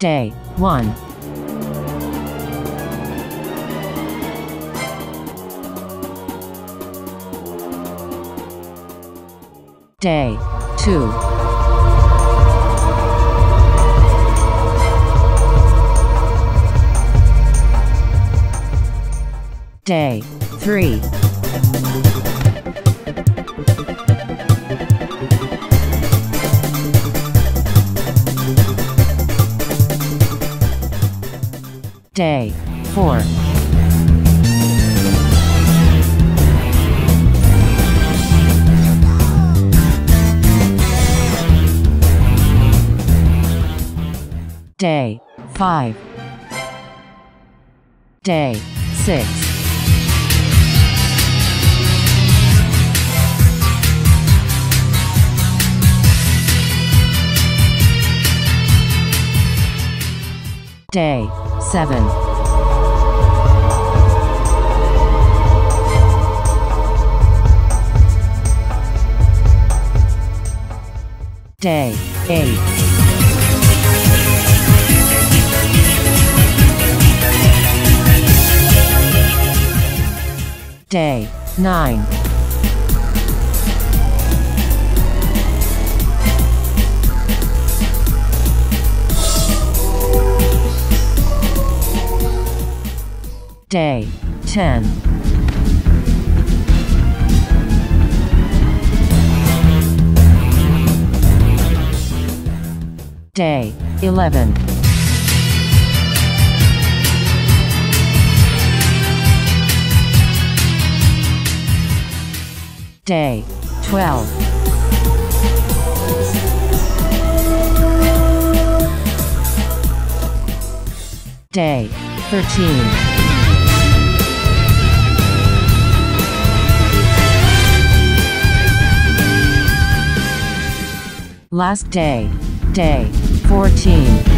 Day 1. Day 2. Day 3. Day 4. Day 5. Day 6. Day 7. Day 8. Day 9. Day 10. Day 11. Day 12. Day 13. Last day, Day 14.